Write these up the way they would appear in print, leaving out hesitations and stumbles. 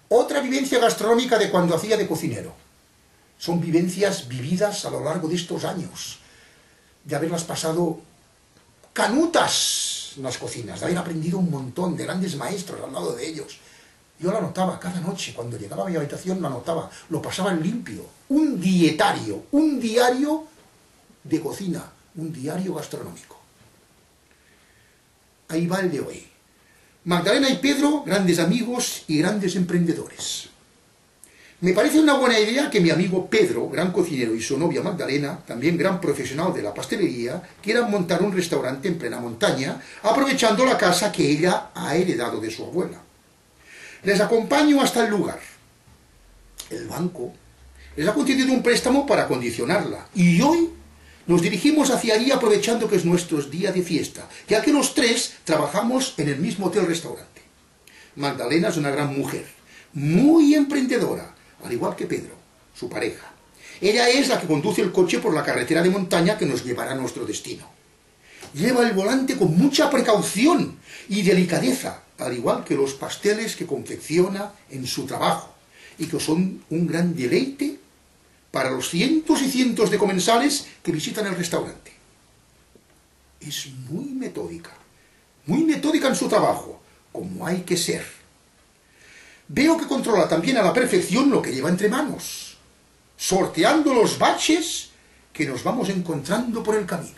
Otra vivencia gastronómica de cuando hacía de cocinero. Son vivencias vividas a lo largo de estos años, de haberlas pasado canutas en las cocinas, de haber aprendido un montón de grandes maestros al lado de ellos. Yo lo anotaba cada noche, cuando llegaba a mi habitación lo anotaba, lo pasaba en limpio. Un dietario, un diario de cocina, un diario gastronómico. Ahí va el de hoy. Magdalena y Pedro, grandes amigos y grandes emprendedores. Me parece una buena idea que mi amigo Pedro, gran cocinero, y su novia Magdalena, también gran profesional de la pastelería, quieran montar un restaurante en plena montaña, aprovechando la casa que ella ha heredado de su abuela. Les acompaño hasta el lugar. El banco les ha concedido un préstamo para acondicionarla, y hoy nos dirigimos hacia allí aprovechando que es nuestro día de fiesta, ya que los tres trabajamos en el mismo hotel-restaurante. Magdalena es una gran mujer, muy emprendedora, al igual que Pedro, su pareja. Ella es la que conduce el coche por la carretera de montaña que nos llevará a nuestro destino. Lleva el volante con mucha precaución y delicadeza, al igual que los pasteles que confecciona en su trabajo, y que son un gran deleite para los cientos y cientos de comensales que visitan el restaurante. Es muy metódica en su trabajo, como hay que ser. Veo que controla también a la perfección lo que lleva entre manos, sorteando los baches que nos vamos encontrando por el camino.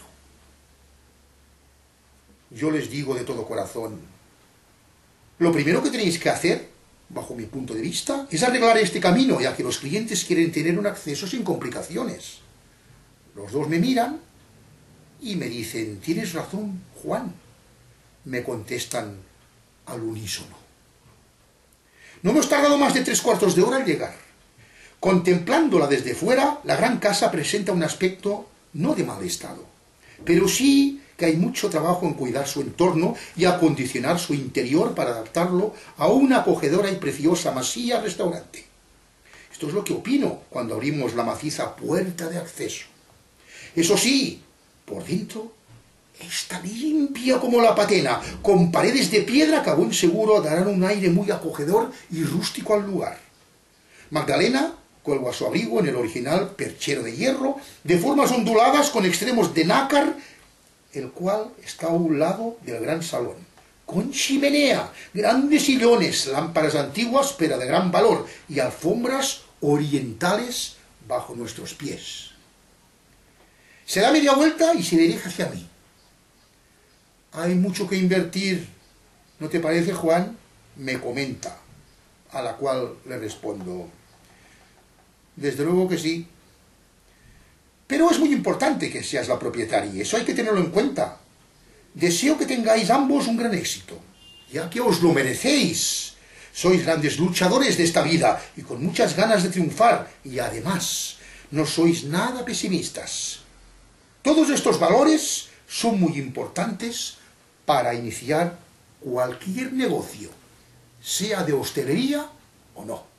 Yo les digo de todo corazón, lo primero que tenéis que hacer, bajo mi punto de vista, es arreglar este camino, ya que los clientes quieren tener un acceso sin complicaciones. Los dos me miran y me dicen, tienes razón, Juan. Me contestan al unísono. No hemos tardado más de 3/4 de hora al llegar. Contemplándola desde fuera, la gran casa presenta un aspecto no de mal estado, pero sí que hay mucho trabajo en cuidar su entorno y acondicionar su interior para adaptarlo a una acogedora y preciosa masía-restaurante. Esto es lo que opino cuando abrimos la maciza puerta de acceso. Eso sí, por dentro está limpia como la patena, con paredes de piedra que a buen seguro darán un aire muy acogedor y rústico al lugar. Magdalena cuelga su abrigo en el original perchero de hierro, de formas onduladas con extremos de nácar, el cual está a un lado del gran salón, con chimenea, grandes sillones, lámparas antiguas pero de gran valor, y alfombras orientales bajo nuestros pies. Se da media vuelta y se dirige hacia mí. Hay mucho que invertir, ¿no te parece, Juan? Me comenta, a la cual le respondo, desde luego que sí. Pero es muy importante que seas la propietaria, eso hay que tenerlo en cuenta. Deseo que tengáis ambos un gran éxito, ya que os lo merecéis. Sois grandes luchadores de esta vida y con muchas ganas de triunfar, y además no sois nada pesimistas. Todos estos valores son muy importantes para iniciar cualquier negocio, sea de hostelería o no.